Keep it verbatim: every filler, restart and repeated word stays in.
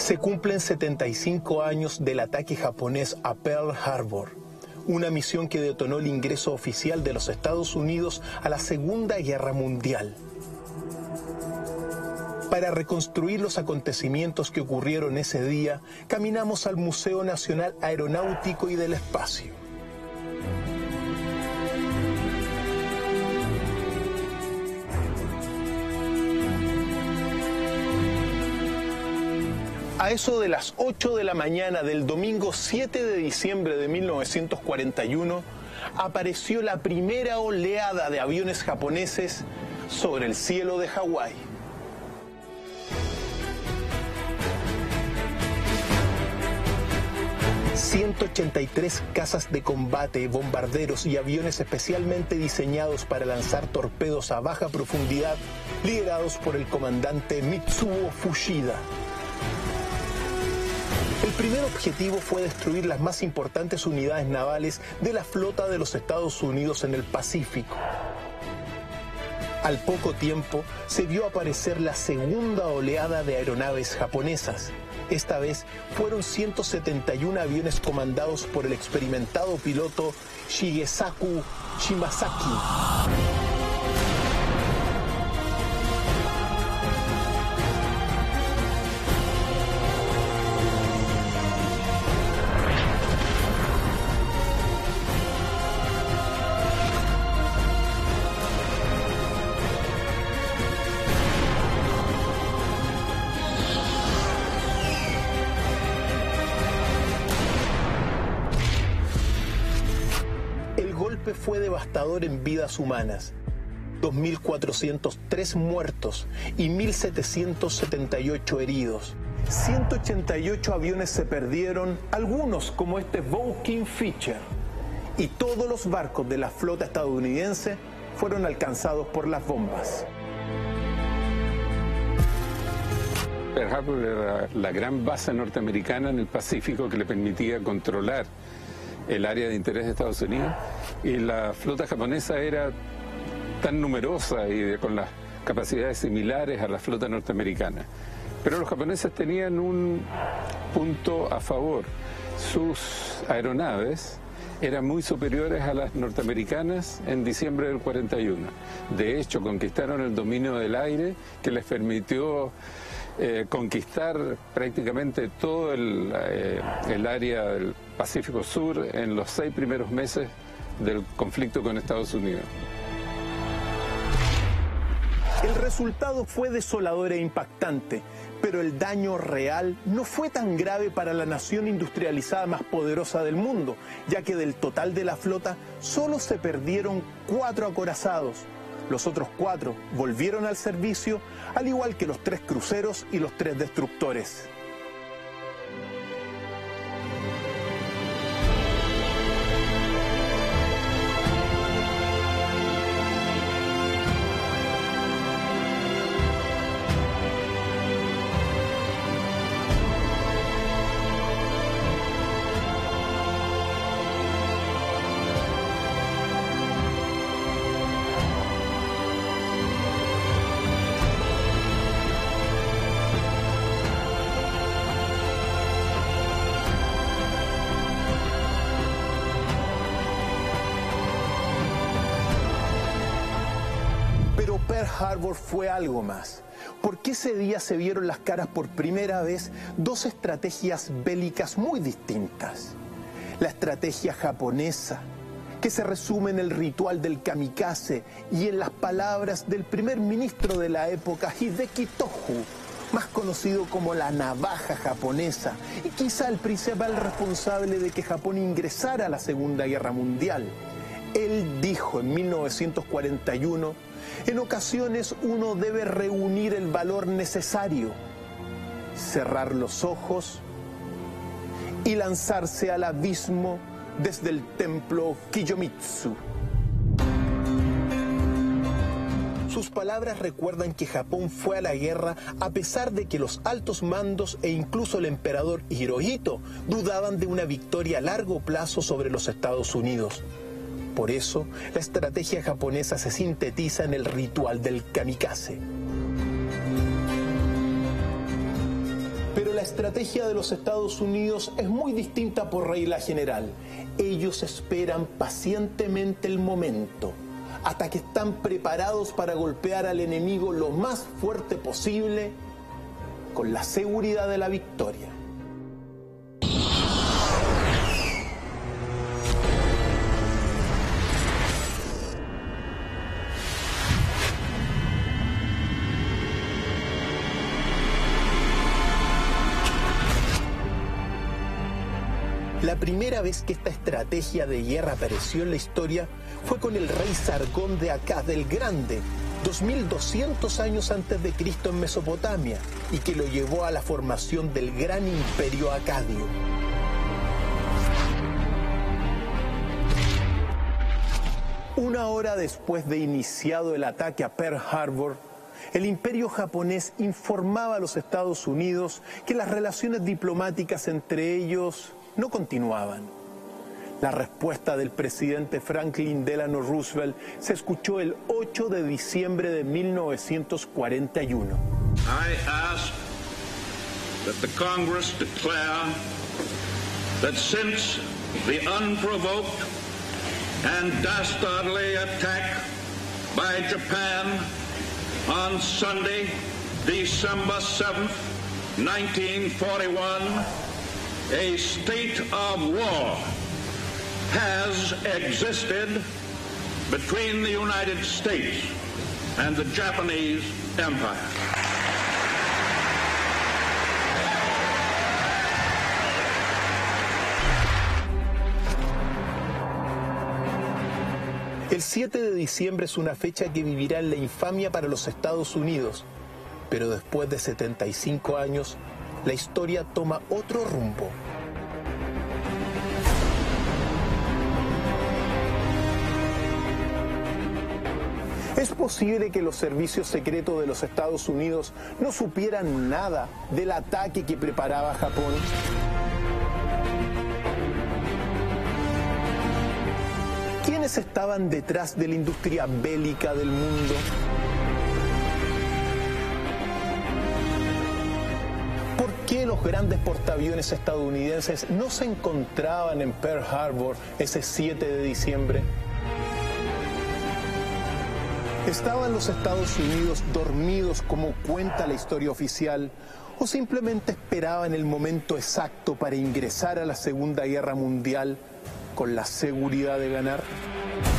Se cumplen setenta y cinco años del ataque japonés a Pearl Harbor, una misión que detonó el ingreso oficial de los Estados Unidos a la Segunda Guerra Mundial. Para reconstruir los acontecimientos que ocurrieron ese día, caminamos al Museo Nacional Aeronáutico y del Espacio. A eso de las ocho de la mañana del domingo siete de diciembre de mil novecientos cuarenta y uno, apareció la primera oleada de aviones japoneses sobre el cielo de Hawái. ciento ochenta y tres cazas de combate, bombarderos y aviones especialmente diseñados para lanzar torpedos a baja profundidad, liderados por el comandante Mitsuo Fuchida. El primer objetivo fue destruir las más importantes unidades navales de la flota de los Estados Unidos en el Pacífico. Al poco tiempo se vio aparecer la segunda oleada de aeronaves japonesas. Esta vez fueron ciento setenta y uno aviones comandados por el experimentado piloto Shigesaku Shimazaki. Fue devastador en vidas humanas, dos mil cuatrocientos tres muertos y mil setecientos setenta y ocho heridos. ciento ochenta y ocho aviones se perdieron, algunos como este Bow King Fisher, y todos los barcos de la flota estadounidense fueron alcanzados por las bombas. Pearl Harbor era la gran base norteamericana en el Pacífico que le permitía controlar el área de interés de Estados Unidos, y la flota japonesa era tan numerosa y de, con las capacidades similares a la flota norteamericana. Pero los japoneses tenían un punto a favor: sus aeronaves eran muy superiores a las norteamericanas en diciembre del cuarenta y uno. De hecho, conquistaron el dominio del aire que les permitió Eh, conquistar prácticamente todo el, eh, el área del Pacífico Sur en los seis primeros meses del conflicto con Estados Unidos. El resultado fue desolador e impactante, pero el daño real no fue tan grave para la nación industrializada más poderosa del mundo, ya que del total de la flota solo se perdieron cuatro acorazados. Los otros cuatro volvieron al servicio, al igual que los tres cruceros y los tres destructores. Pearl Harbor fue algo más, porque ese día se vieron las caras por primera vez dos estrategias bélicas muy distintas. La estrategia japonesa, que se resume en el ritual del kamikaze y en las palabras del primer ministro de la época, Hideki Tojo, más conocido como la navaja japonesa, y quizá el principal responsable de que Japón ingresara a la Segunda Guerra Mundial. Él dijo en mil novecientos cuarenta y uno, en ocasiones uno debe reunir el valor necesario, cerrar los ojos y lanzarse al abismo desde el templo Kiyomitsu. Sus palabras recuerdan que Japón fue a la guerra a pesar de que los altos mandos e incluso el emperador Hirohito dudaban de una victoria a largo plazo sobre los Estados Unidos. Por eso, la estrategia japonesa se sintetiza en el ritual del kamikaze. Pero la estrategia de los Estados Unidos es muy distinta por regla general. Ellos esperan pacientemente el momento, hasta que están preparados para golpear al enemigo lo más fuerte posible, con la seguridad de la victoria. La primera vez que esta estrategia de guerra apareció en la historia fue con el rey Sargón de Akkad el Grande, dos mil doscientos años antes de Cristo en Mesopotamia, y que lo llevó a la formación del gran imperio acadio. Una hora después de iniciado el ataque a Pearl Harbor, el imperio japonés informaba a los Estados Unidos que las relaciones diplomáticas entre ellos no continuaban. La respuesta del presidente Franklin Delano Roosevelt se escuchó el ocho de diciembre de mil novecientos cuarenta y uno. I ask that the Congress declare that since the unprovoked and dastardly attack by Japan on Sunday, December seventh, nineteen forty-one, a state of war has existed between the United States and the Japanese Empire. El siete de diciembre es una fecha que vivirá en la infamia para los Estados Unidos, pero después de setenta y cinco años, la historia toma otro rumbo. ¿Es posible que los servicios secretos de los Estados Unidos no supieran nada del ataque que preparaba Japón? ¿Quiénes estaban detrás de la industria bélica del mundo? ¿Por qué los grandes portaaviones estadounidenses no se encontraban en Pearl Harbor ese siete de diciembre? ¿Estaban los Estados Unidos dormidos como cuenta la historia oficial o simplemente esperaban el momento exacto para ingresar a la Segunda Guerra Mundial con la seguridad de ganar?